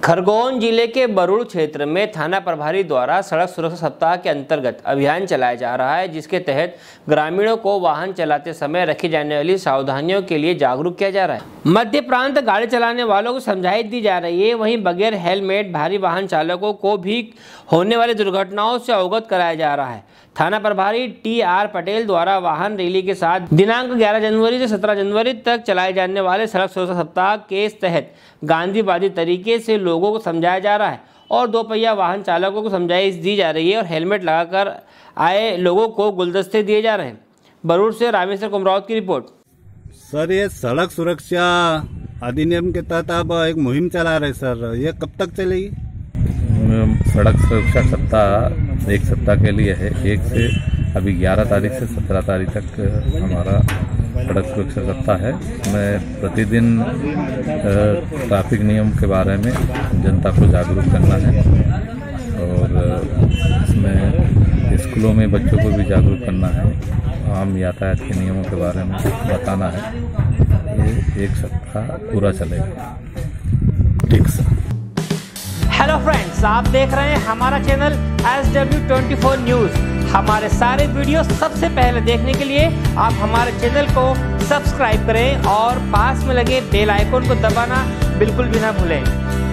खरगोन जिले के बरूड़ क्षेत्र में थाना प्रभारी द्वारा सड़क सुरक्षा सप्ताह के अंतर्गत अभियान चलाया जा रहा है, जिसके तहत ग्रामीणों को वाहन चलाते समय रखी जाने वाली सावधानियों के लिए जागरूक किया जा रहा है। मध्य प्रांत गाड़ी चलाने वालों को समझाइश दी जा रही है। वहीं बगैर हेलमेट भारी वाहन चालकों को भी होने वाली दुर्घटनाओं से अवगत कराया जा रहा है। थाना प्रभारी टी.आर. पटेल द्वारा वाहन रैली के साथ दिनांक 11 जनवरी से 17 जनवरी तक चलाए जाने वाले सड़क सुरक्षा सप्ताह के तहत गांधीवादी तरीके से लोगों को समझाया जा रहा है और दोपहिया वाहन चालकों को समझाइश दी जा रही है और हेलमेट लगाकर आए लोगों को गुलदस्ते दिए जा रहे हैं। बरूड़ से रामेश्वर कुमरावत की रिपोर्ट। सर, ये सड़क सुरक्षा अधिनियम के तहत आप एक मुहिम चला रहे सर, ये कब तक चलेगी? सड़क सुरक्षा सप्ताह एक सप्ताह के लिए है। 1 से अभी 11 तारीख से 17 तारीख तक हमारा सड़क सुरक्षा सप्ताह है। इसमें प्रतिदिन ट्रैफिक नियम के बारे में जनता को जागरूक करना है और इसमें स्कूलों में बच्चों को भी जागरूक करना है। आम यातायात के नियमों के बारे में बताना है। ये 1 सप्ताह पूरा चलेगा। ठीक सर। हेलो फ्रेंड्स, आप देख रहे हैं हमारा चैनल SW24 न्यूज़। हमारे सारे वीडियो सबसे पहले देखने के लिए आप हमारे चैनल को सब्सक्राइब करें और पास में लगे बेल आइकन को दबाना बिल्कुल भी ना भूलें।